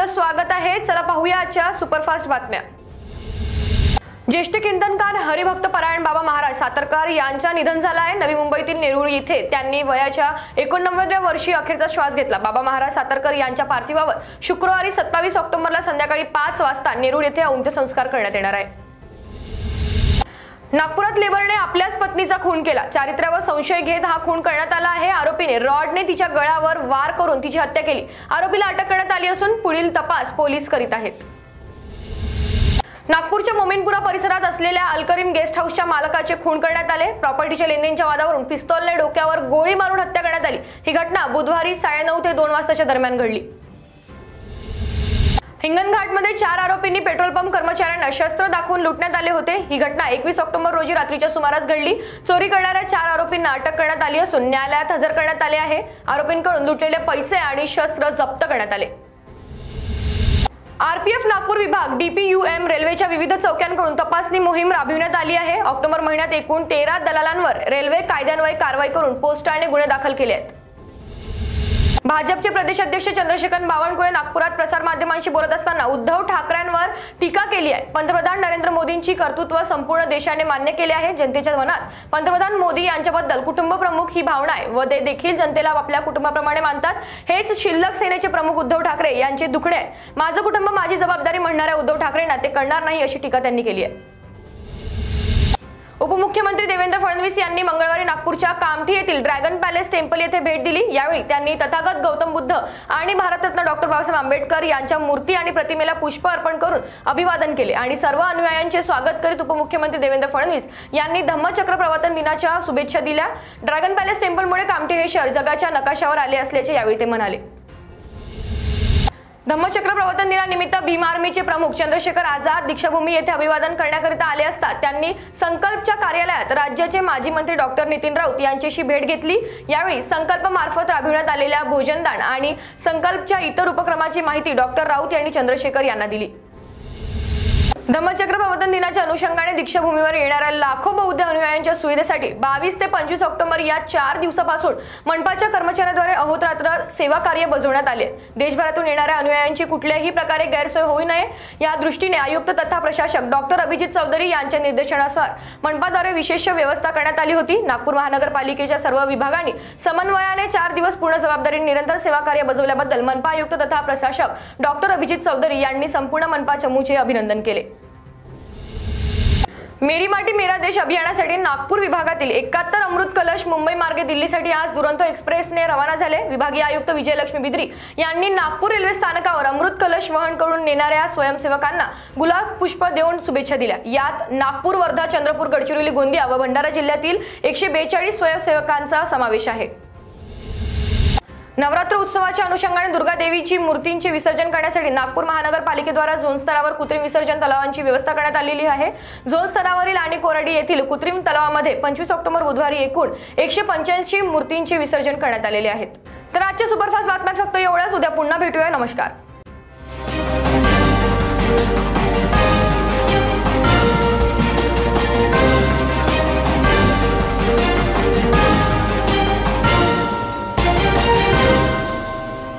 स्वागत आहे। चला पाहूया आजच्या सुपरफास्ट बातम्या। ज्येष्ठ कीर्तनकार हरिभक्त परायण बाबा महाराज सातारकर यांचं निधन झालं आहे। नवी मुंबईतील नेरूळ येथे त्यांनी वयाच्या 89व्या वर्षी अखेरचा श्वास घेतला। बाबा महाराज सातारकर यांच्या पार्थिवावर शुक्रवारी 27 ऑक्टोबरला संध्याकाळी 5 वाजता नेरूळ येथे अंत्यसंस्कार करण्यात येणार आहे। नागपुरात लेबरने आपल्याच पत्नीचा खून केला। चारित्र्यावर संशय घेत हा खून करण्यात आला आहे। आरोपीने रॉडने तिच्या गळ्यावर वार करून तिची हत्या केली। आरोपीला अटक करण्यात आली असून पुढील तपास पोलीस करीत आहेत। नागपूरच्या मोमीनपुरा परिसरात असलेल्या अलकरीम गेस्ट हाऊसच्या मालकाचे खून करण्यात आले। प्रॉपर्टीच्या लेनदेनच्या वादावरून पिस्तॉलने डोक्यावर गोळी मारून हत्या करण्यात आली। ही घटना बुधवारी 9:30 ते 2 वाजताच्या दरम्यान घडली। हिंगणघाटमध्ये 4 आरोपींनी पेट्रोल पंप कर्मचाऱ्यांना शस्त्र दाखवून लुटण्यात आले होते। ही घटना 21 ऑक्टोबर रोजी रात्रीच्या सुमारास घडली। चोरी करणाऱ्या 4 आरोपींना अटक करण्यात आली असून न्यायालयात हजर करण्यात आले आहे। आरोपींकडून लुटलेले पैसे आणि शस्त्र जप्त करण्यात आले। आरपीएफ नागपूर विभाग डीपीयूएम रेल्वेच्या विविध चौक्यांकडून तपासणी मोहीम राबविण्यात आली आहे। ऑक्टोबर महिन्यात एकूण 13 दलालांवर रेल्वे कायद्यान्वये कारवाई करून पोस्टाने गुन्हे दाखल केले आहेत। भाजपचे प्रदेशाध्यक्ष चंद्रशेखर बावनकुळे नागपुरात प्रसार माध्यमांशी बोलत असताना उद्धव ठाकरेंवर टीका केली आहे। पंतप्रधान नरेंद्र मोदींची कर्तृत्व संपूर्ण देशाने मान्य केले आहे। जनतेच्या मनात पंतप्रधान मोदी यांच्याबद्दल कुटुंब प्रमुख ही भावना आहे व ते देखील जनतेला आपल्या कुटुंबाप्रमाणे मानतात। हेच शिल्लक सेनेचे प्रमुख उद्धव ठाकरे यांचे दुखणे आहे। माझं कुटुंब माझी जबाबदारी म्हणणाऱ्या उद्धव ठाकरेंना ते करणार नाही अशी टीका त्यांनी केली आहे। उपमुख्यमंत्री देवेंद्र फडणवीस यांनी मंगळवारी नागपूरच्या कामठी येथील ड्रॅगन पॅलेस टेम्पल येथे भेट दिली। यावेळी त्यांनी तथागत गौतम बुद्ध आणि भारतरत्न डॉक्टर बाबासाहेब आंबेडकर यांच्या मूर्ती आणि प्रतिमेला पुष्प अर्पण करून अभिवादन केले आणि सर्व अनुयायांचे स्वागत करीत उपमुख्यमंत्री देवेंद्र फडणवीस यांनी धम्मचक्र प्रवर्तन दिनाच्या शुभेच्छा दिल्या। ड्रॅगन पॅलेस टेम्पलमुळे कामठी हे शहर जगाच्या नकाशावर आले असल्याचे यावेळी ते म्हणाले। धम्मचक्र प्रवर्तन दिनानिमित्त भीम आर्मीचे प्रमुख चंद्रशेखर आझाद दीक्षाभूमी येथे अभिवादन करण्याकरिता आले असता त्यांनी संकल्पच्या कार्यालयात राज्याचे माजी मंत्री डॉक्टर नितीन राऊत यांच्याशी भेट घेतली। यावेळी संकल्प मार्फत राबविण्यात आलेल्या भोजनदान आणि संकल्पच्या इतर उपक्रमाची माहिती डॉक्टर राऊत यांनी चंद्रशेखर यांना दिली। धम्मचक्र प्रवर्तन दिनाच्या अनुषंगाने दीक्षाभूमीवर येणाऱ्या लाखो बौद्ध अनुयायांच्या सुविधेसाठी 22 ते 25 ऑक्टोबर या 4 दिवसापासून मनपाच्या कर्मचाऱ्यांद्वारे अहोरात्र सेवा कार्य बजावण्यात आले। देशभरातून येणाऱ्या अनुयायांची कुठल्याही प्रकारे गैरसोय होऊ नये या दृष्टीने आयुक्त तथा प्रशासक डॉक्टर अभिजित चौधरी यांच्या निर्देशनानुसार मनपाद्वारे विशेष व्यवस्था करण्यात आली होती। नागपूर महानगरपालिकेच्या सर्व विभागांनी समन्वयाने 4 दिवस पूर्ण जबाबदारी निरंतर सेवा कार्य बजावल्याबद्दल मनपा आयुक्त तथा प्रशासक डॉक्टर अभिजित चौधरी यांनी संपूर्ण मनपा चमूचे अभिनंदन केले। मेरी माटी मेरा देश अभियानासाठी नागपूर विभागातील 71 अमृत कलश मुंबई मार्गे दिल्लीसाठी आज दुरंतो एक्सप्रेसने रवाना झाले। विभागीय आयुक्त विजयलक्ष्मी बिद्री यांनी नागपूर रेल्वे स्थानकावर अमृत कलश वहन करून नेणाऱ्या स्वयंसेवकांना गुलाब पुष्प देऊन शुभेच्छा दिल्या। यात नागपूर, वर्धा, चंद्रपूर, गडचिरोली, गोंदिया व भंडारा जिल्ह्यातील 142 स्वयंसेवकांचा समावेश आहे। नवरात्र उत्सवाच्या अनुषंगाने दुर्गा देवीची मूर्तींचे विसर्जन करण्यासाठी नागपूर महानगरपालिकेद्वारा झोन स्तरावर कृत्रिम विसर्जन तलावांची व्यवस्था करण्यात आलेली आहे। झोन स्तरावरील आणि कोराडी येथील कृत्रिम तलावामध्ये 25 ऑक्टोबर बुधवारी एकूण 185 मूर्तींचे विसर्जन करण्यात आलेले आहेत। तर आजच्या सुपरफास्ट बातम्यात फक्त एवढंच। उद्या पुन्हा भेटूया। नमस्कार।